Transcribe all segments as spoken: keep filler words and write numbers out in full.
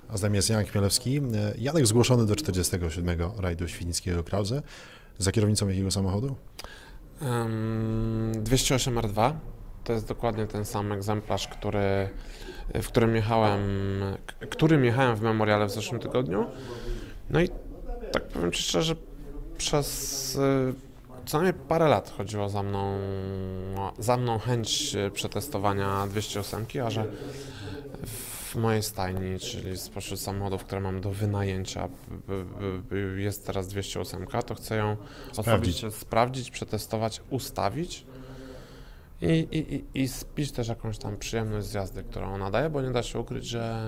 A z nami jest Jan Chmielewski. Janek zgłoszony do czterdziestego siódmego rajdu świdnickiego Krauze. Za kierownicą jakiego samochodu? Um, dwieście osiem R dwa. To jest dokładnie ten sam egzemplarz, który, w którym jechałem, którym jechałem w Memoriale w zeszłym tygodniu. No i tak powiem Ci szczerze, przez co najmniej parę lat chodziło za mną, za mną chęć przetestowania dwieście osiem, a że w mojej stajni, czyli spośród samochodów, które mam do wynajęcia, jest teraz dwieście osiem, to chcę ją osobiście sprawdzić, przetestować, ustawić i, i, i, i spić też jakąś tam przyjemność z jazdy, którą ona daje, bo nie da się ukryć, że,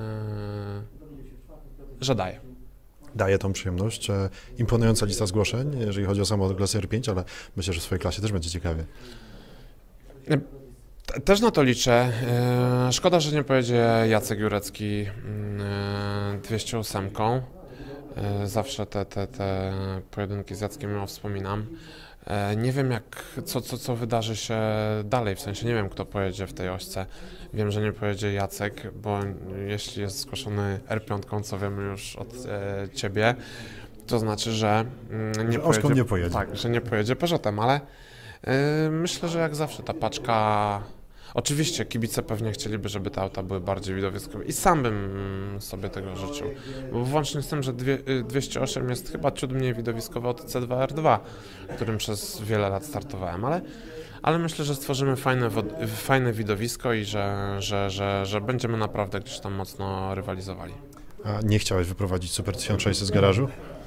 że daje. Daje tą przyjemność. Imponująca lista zgłoszeń, jeżeli chodzi o samochód klasy R pięć, ale myślę, że w swojej klasie też będzie ciekawie. Też na to liczę. Szkoda, że nie pojedzie Jacek Jurecki dwieście osiem. Zawsze te, te, te pojedynki z Jackiem ją wspominam. Nie wiem, jak, co, co, co wydarzy się dalej, w sensie nie wiem, kto pojedzie w tej ośce. Wiem, że nie pojedzie Jacek, bo jeśli jest zgłoszony R pięć, co wiemy już od e, Ciebie, to znaczy, że nie, że pojedzie, nie pojedzie. Tak, że nie pojedzie Peugeotem, ale e, myślę, że jak zawsze ta paczka... Oczywiście kibice pewnie chcieliby, żeby te auta były bardziej widowiskowe i sam bym sobie tego życzył. Bo włącznie z tym, że dwieście osiem jest chyba ciut mniej widowiskowe od C dwa R dwa, którym przez wiele lat startowałem, ale, ale myślę, że stworzymy fajne, fajne widowisko i że, że, że, że będziemy naprawdę gdzieś tam mocno rywalizowali. A nie chciałeś wyprowadzić Super tysiąc sześćset z garażu?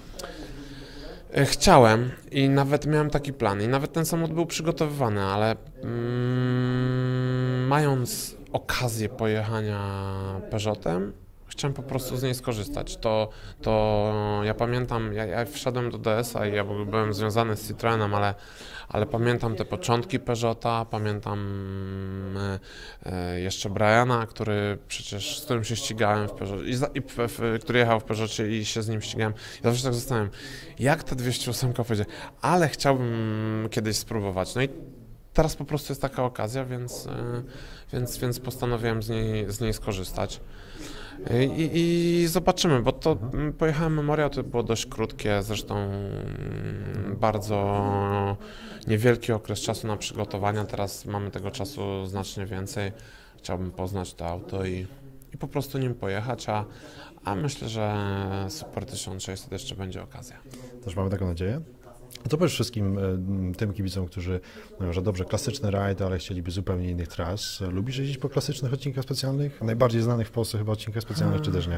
Chciałem i nawet miałem taki plan i nawet ten samochód był przygotowywany, ale mm, mając okazję pojechania Peugeotem, chciałem po prostu z niej skorzystać. To, to ja pamiętam, ja, ja wszedłem do D S a i ja byłem związany z Citroenem, ale, ale pamiętam te początki Peugeota, pamiętam e, e, jeszcze Briana, który przecież, z którym się ścigałem w Peugeotie, i, za, i w, w, który jechał w Peugeocie i się z nim ścigałem. Ja zawsze tak zastanawiam, jak ta dwieście osiem pojedzie, ale chciałbym kiedyś spróbować. No i teraz po prostu jest taka okazja, więc, e, więc, więc postanowiłem z niej, z niej skorzystać. I, I zobaczymy, bo to pojechałem Memoriał, to było dość krótkie, zresztą bardzo niewielki okres czasu na przygotowania, teraz mamy tego czasu znacznie więcej. Chciałbym poznać to auto i, i po prostu nim pojechać, a, a myślę, że Super tysiąc sześćset jeszcze będzie okazja. Też mamy taką nadzieję. To powiesz wszystkim tym kibicom, którzy mówią, że dobrze, klasyczny rajd, ale chcieliby zupełnie innych tras. Lubisz jeździć po klasycznych odcinkach specjalnych? Najbardziej znanych w Polsce chyba odcinkach specjalnych, czy też nie?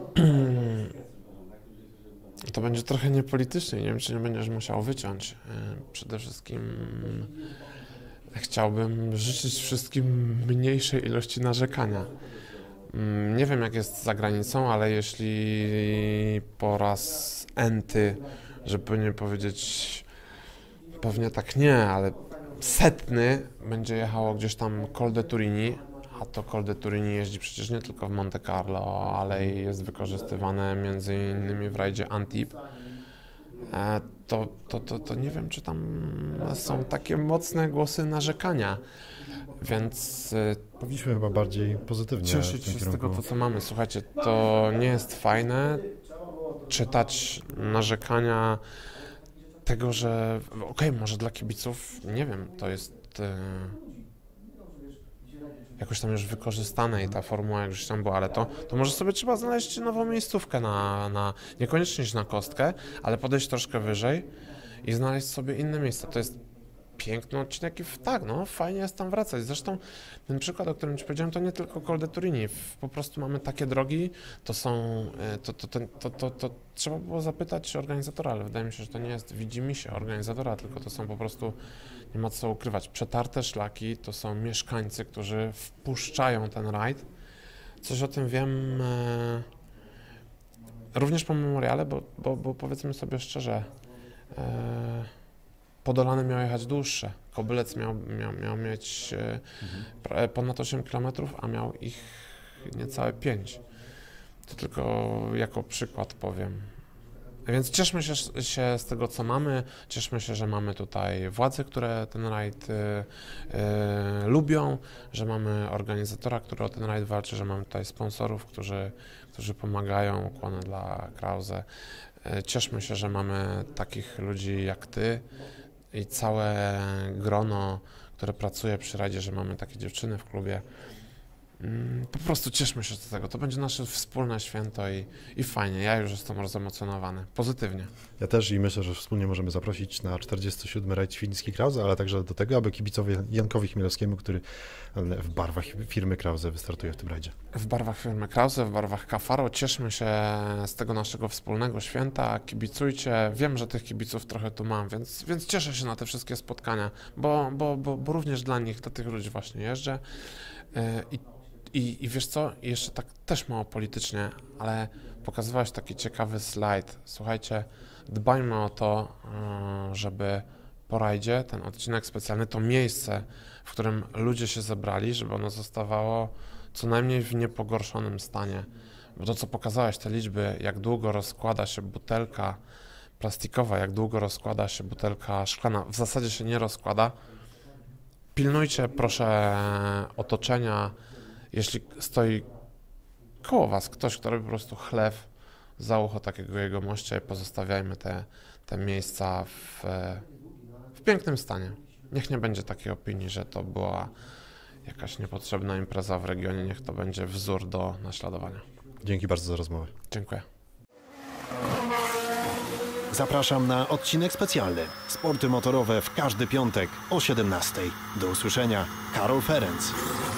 To będzie trochę niepolitycznie, nie wiem, czy nie będziesz musiał wyciąć. Przede wszystkim chciałbym życzyć wszystkim mniejszej ilości narzekania. Nie wiem, jak jest za granicą, ale jeśli po raz enty, żeby nie powiedzieć, pewnie tak nie, ale setny będzie jechało gdzieś tam Col de Turini, a to Col de Turini jeździ przecież nie tylko w Monte Carlo, ale i jest wykorzystywane między innymi w rajdzie Antibes, to, to, to, to nie wiem, czy tam są takie mocne głosy narzekania, więc powinniśmy chyba bardziej pozytywnie cieszyć się z tego, to, co mamy. Słuchajcie, to nie jest fajne czytać narzekania tego, że okej, okay, może dla kibiców, nie wiem, to jest e, jakoś tam już wykorzystane i ta formuła już tam była, ale to, to może sobie trzeba znaleźć nową miejscówkę na, na, niekoniecznie na kostkę, ale podejść troszkę wyżej i znaleźć sobie inne miejsce. To jest piękny odcinek i tak, no fajnie jest tam wracać. Zresztą ten przykład, o którym Ci powiedziałem, to nie tylko Col de Turini. Po prostu mamy takie drogi, to są, to, to, to, to, to, to trzeba było zapytać organizatora, ale wydaje mi się, że to nie jest widzimisię organizatora, tylko to są po prostu, nie ma co ukrywać, przetarte szlaki, to są mieszkańcy, którzy wpuszczają ten rajd. Coś o tym wiem e, również po Memoriale, bo, bo, bo powiedzmy sobie szczerze, e, Podolany miał jechać dłuższe. Kobylec miał, miał, miał mieć mhm. ponad osiem kilometrów, a miał ich niecałe pięć. To tylko jako przykład powiem. Więc cieszmy się, się z tego, co mamy, cieszmy się, że mamy tutaj władze, które ten rajd y, y, lubią, że mamy organizatora, który o ten rajd walczy, że mamy tutaj sponsorów, którzy, którzy pomagają, ukłony dla Krause. Y, cieszmy się, że mamy takich ludzi jak ty i całe grono, które pracuje przy rajdzie, że mamy takie dziewczyny w klubie. Po prostu cieszmy się z tego. To będzie nasze wspólne święto i, i fajnie. Ja już jestem rozemocjonowany. Pozytywnie. Ja też i myślę, że wspólnie możemy zaprosić na czterdziesty siódmy rajd Świdnicki Krause, ale także do tego, aby kibicowie Jankowi Chmielewskiemu, który w barwach firmy Krause wystartuje w tym rajdzie. W barwach firmy Krause, w barwach Kafaro. Cieszmy się z tego naszego wspólnego święta. Kibicujcie. Wiem, że tych kibiców trochę tu mam, więc, więc cieszę się na te wszystkie spotkania, bo, bo, bo, bo również dla nich, dla tych ludzi właśnie jeżdżę. I I, I wiesz co, I jeszcze tak też mało politycznie, ale pokazywałeś taki ciekawy slajd. Słuchajcie, dbajmy o to, żeby po rajdzie ten odcinek specjalny, to miejsce, w którym ludzie się zebrali, żeby ono zostawało co najmniej w niepogorszonym stanie. Bo to, co pokazałeś, te liczby, jak długo rozkłada się butelka plastikowa, jak długo rozkłada się butelka szklana, w zasadzie się nie rozkłada. Pilnujcie proszę otoczenia. Jeśli stoi koło was ktoś, kto robi po prostu chlew za ucho takiego jegomościa i pozostawiajmy te, te miejsca w, w pięknym stanie. Niech nie będzie takiej opinii, że to była jakaś niepotrzebna impreza w regionie, niech to będzie wzór do naśladowania. Dzięki bardzo za rozmowę. Dziękuję. Zapraszam na odcinek specjalny. Sporty motorowe w każdy piątek o siedemnastej. Do usłyszenia. Karol Ferenc.